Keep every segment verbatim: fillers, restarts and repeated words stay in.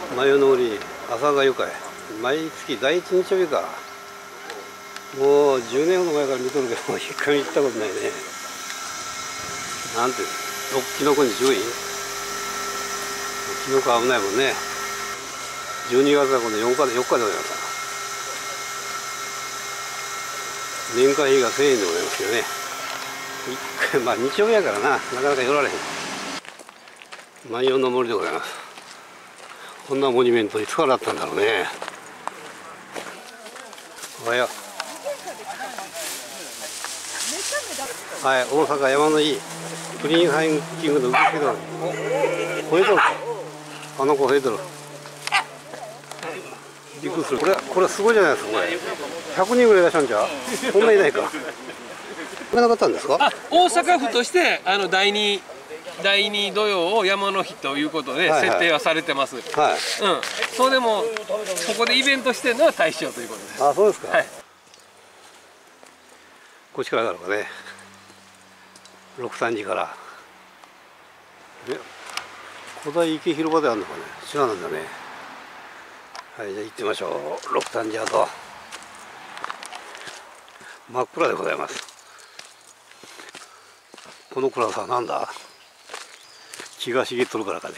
真夜のり朝がゆかい、毎月第一日曜日か。もうじゅうねんほど前から見とるけど一回も行ったことないね。なんてキノコに注意。キノコ危ないもんね。じゅうにがつは今度よっかでよっかでございます。年会費がせんえんでございますけどね。一回まあ日曜日やからな、なかなか寄られへん。万葉の森でございます。こんなモニュメントいつからあったんだろうね。おはよう。はい、大阪山のいいプリンハイキングの受付だ。お、吠えとる。あの子吠えとる。びっくりする。これこれすごいじゃないですか。これひゃくにんぐらいいらっしゃるんじゃ。そんないないか。なかったんですか。 あ、大阪府としてあの第二第二土曜を山の日ということで設定はされてます。はい、はい、うん。そうでもここでイベントしてるのは大正ということです。 あ、そうですか。はい。こっちからだろうかね。ろくさんじからえ、古代池広場であるのかね。知らなんだね。はい、じゃあ行ってみましょう。ろくさんじアート。真っ暗でございます。この暗さはなんだ。気が茂っとるからかね。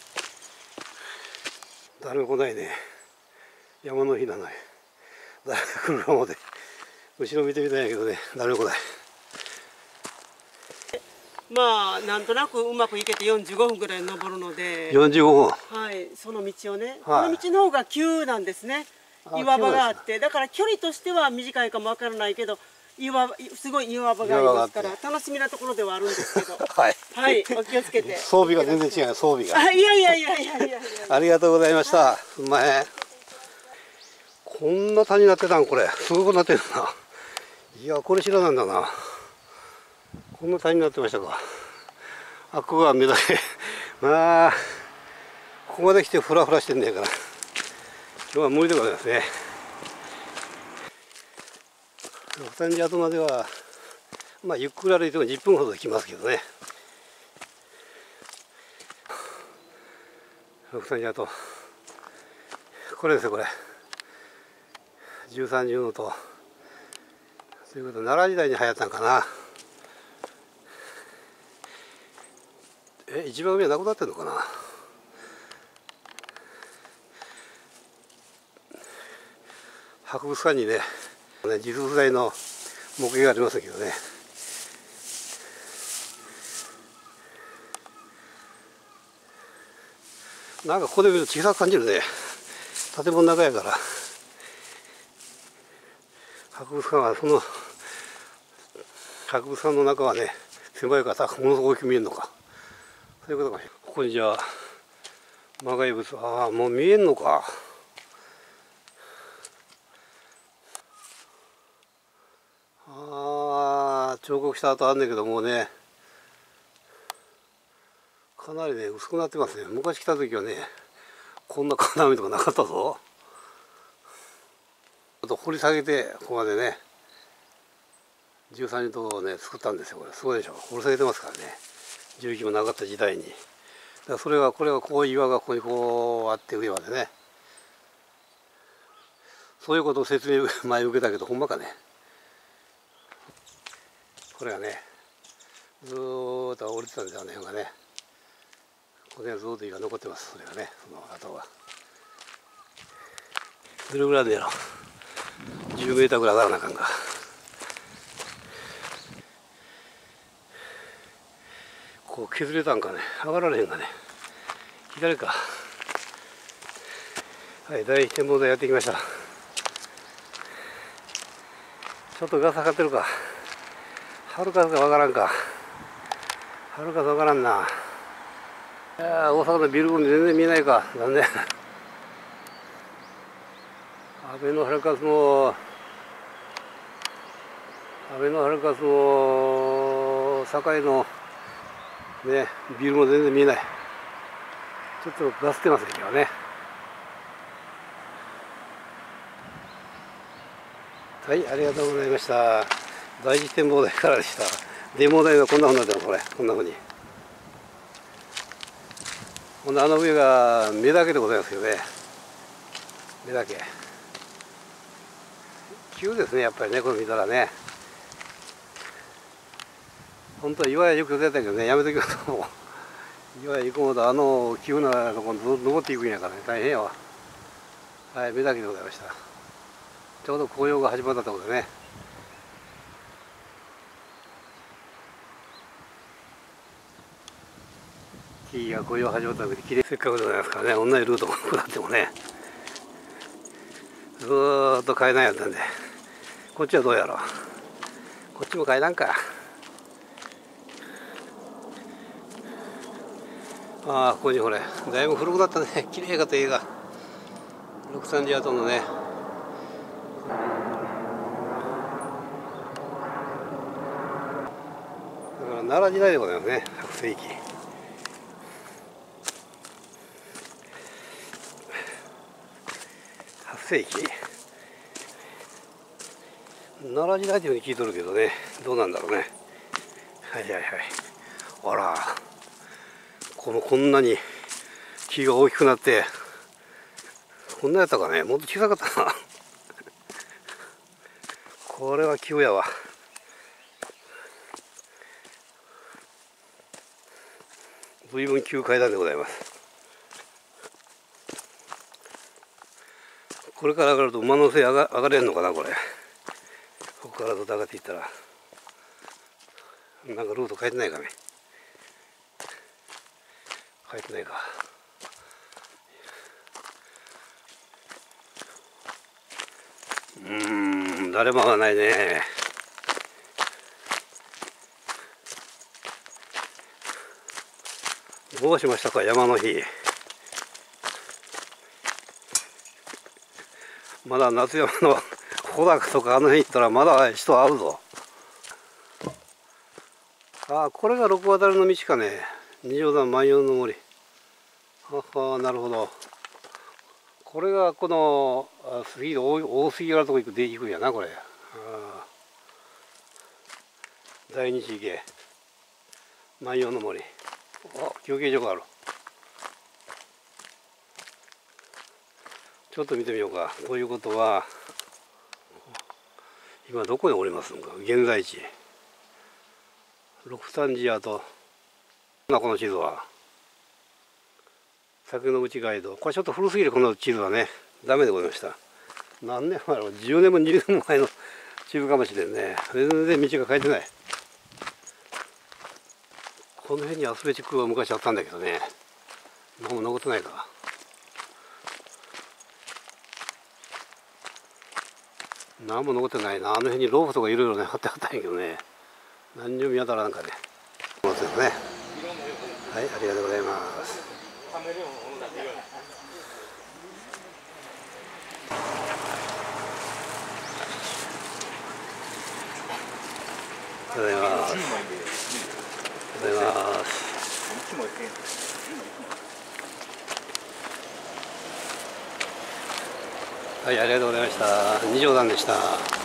誰も来ないね。山の日なのに誰か来るかもで後ろ見てみたいんやけどね、誰も来ない。 まあなんとなくうまくいけてよんじゅうごふんぐらい登るので、 よんじゅうごふん、 はい、その道をね、 はい、 この道の方が急なんですね。岩場があって、だから距離としては短いかもわからないけど、岩すごい岩場がありますから楽しみなところではあるんですけどはい、はい、お気をつけて。 装備が全然違う。装備があ、いやいやいやいやいやいやありがとうございました。すんまへん。こんな谷になってたん。これすごくなってるな。いや、これ知らなんだな。こんな谷になってましたか。あ、ここが目だけまあここまで来てフラフラしてんねやから今日は無理でございますね。ろくさんじ後まではまあゆっくり歩いてもじゅっぷんほど来ますけどね。ろくさんじ後これですよ。これじゅうさんじゅうのとということで奈良時代に流行ったんかな。え、一番上はなくなってんのかな。博物館にね実物大の模型がありますけどね。なんかここで見ると小さく感じるね。建物の中やから博物館はその博物館の中はね狭いからものすごく大きく見えるのか。そういうことか。ここにじゃあ魔界物、ああもう見えんのか。ああ彫刻した跡あんねんけどもうねかなりね薄くなってますね。昔来た時はねこんな金網とかなかったぞ。あと掘り下げてここまでねじゅうさんにんをね作ったんですよ。これすごいでしょ。掘り下げてますからね。重機もなかった時代に。だからそれがこれがこう岩がここにこうあって上までね。そういうことを説明前受けたけどほんまかね。これがねずーっと降りてたんですよ。あの辺がねこれがずーっと岩残ってます。それがねその跡がどれぐらいでやろう。じゅうメーターぐらい上がらなあかんか。こう削れたんかね。上がられへんかね。左か。はい、第一展望台やってきました。ちょっとガサかってるか。はるかかわからんか。はるかわからんな。いや大阪のビル群全然見えないか。残念。アベノハルカスもアベノハルカスも堺のねビルも全然見えない。ちょっとガスってますね今日はね。はい、ありがとうございました。第一展望台からでした。展望台がこんなふうになってます。これこんなふうに。 ほんであの上が目だけでございますよね。目だけ急ですね、やっぱりね、これ見たらね。本当は岩屋よく出たけどね、やめときますともう岩屋行こうとあの急なところに登っていくんやからね、大変やわ。はい、目だけでございました。ちょうど紅葉が始まったところでね。木が紅葉始まったので綺麗、せっかくでございますからね、同じルートを下ってもね、ずーっと階段やったんで、こっちはどうやろう。こっちも階段か。ああ、ここにほれ、だいぶ古くなったね、綺麗かと映画。ろくさんじ跡のね。だから奈良時代でございますね、はち世紀。はち世紀奈良時代というふうに聞いとるけどね、どうなんだろうね。はいはいはい。あら、このこんなに木が大きくなって、こんなやったかね、もっと小さかったな。これは急やわ。随分急階段でございます。これから上がると馬の背上が上がれるのかな、これ。ここからずっと上がっていったら。なんかルート変えてないかね。変えてないか。うーん、誰も上がらないね。どうしましたか、山の日。まだ夏山の穂高とかあの辺行ったらまだ人会うぞ。ああ、これが六渡りの道かね。二条山万葉の森。はは、なるほど。これがこの杉大大杉原のとこ行くで行くんやな、これ。あ大日池万葉の森。あ、休憩所がある。ちょっと見てみようか。ということは今どこにおりますのか、現在地。六三寺跡。この地図は酒の内ガイド。これちょっと古すぎる、この地図はね。ダメでございました。何年前だろう、じゅうねんもにじゅうねんも前の地図かもしれんね。全然道が変えてない。この辺にアスレチックが昔あったんだけどね、何も残ってないか。何も残ってないな。あの辺にロープとかいろいろね貼ってあったんやけどね、何にも見当たらんかね。そうですね。はい、ありがとうございます。ありがとうございます。ありがとうございます。はい、ありがとうございました。二条山でした。